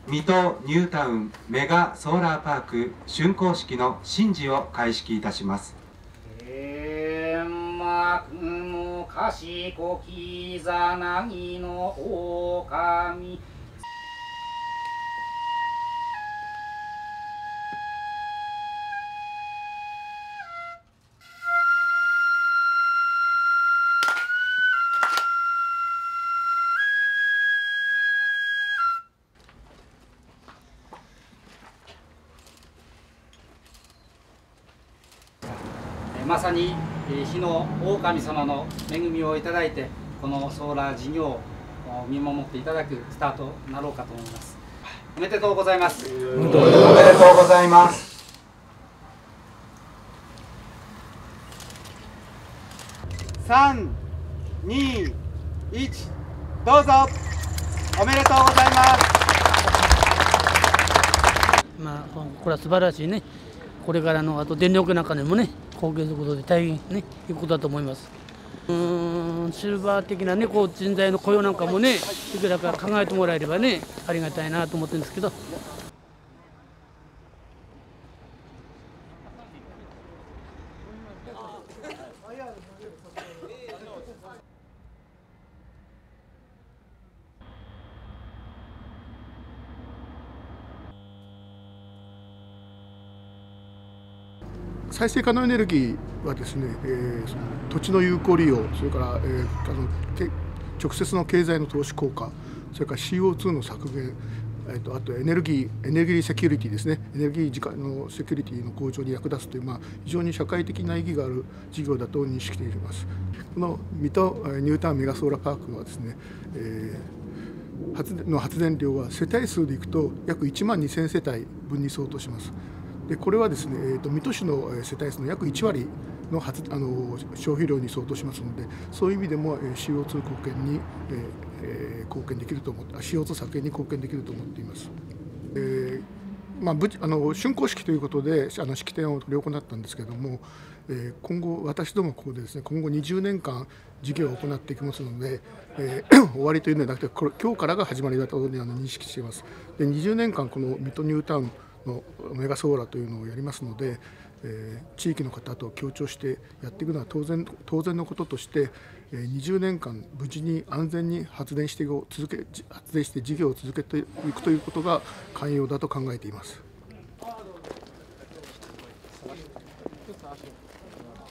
水戸ニュータウンメガソーラーパーク竣工式の神事を開式いたします。 賢きざなぎの狼。まさに日の狼様の恵みをいただいて、このソーラー事業を見守っていただくスタートになろうかと思います。おめでとうございます。 おめでとうございます。 3、2、1、どうぞ。おめでとうございます。 これは素晴らしいね。これからのあと電力なんかでもね、貢献することで大変ね、いいことだと思います。シルバー的なね、人材の雇用なんかもね、いくらか考えてもらえればね、ありがたいなと思ってるんですけど。 再生可能エネルギーはですね、その土地の有効利用、それから直接の経済の投資効果、それから CO2 の削減、あとエネルギーセキュリティですね、エネルギーのセキュリティの向上に役立つという、非常に社会的な意義がある事業だと認識しています。この水戸ニュータウンメガソーラーパークはですね、発電量は世帯数でいくと約1万2000世帯分に相当します。でこれはですね、水戸市の世帯数の約1割の消費量に相当しますので、そういう意味でも CO2 貢献に、貢献できると思って、CO2 削減に貢献できると思っています。竣工式ということで式典を執り行ったんですけれども、今後私どもここでですね、今後20年間事業を行っていきますので、終わりというのではなくて、今日からが始まりだと認識しています。で20年間この水戸ニュータウンのメガソーラーというのをやりますので、地域の方と協調してやっていくのは当然のこととして、20年間無事に安全に発電して事業を続けていくということが肝要だと考えています。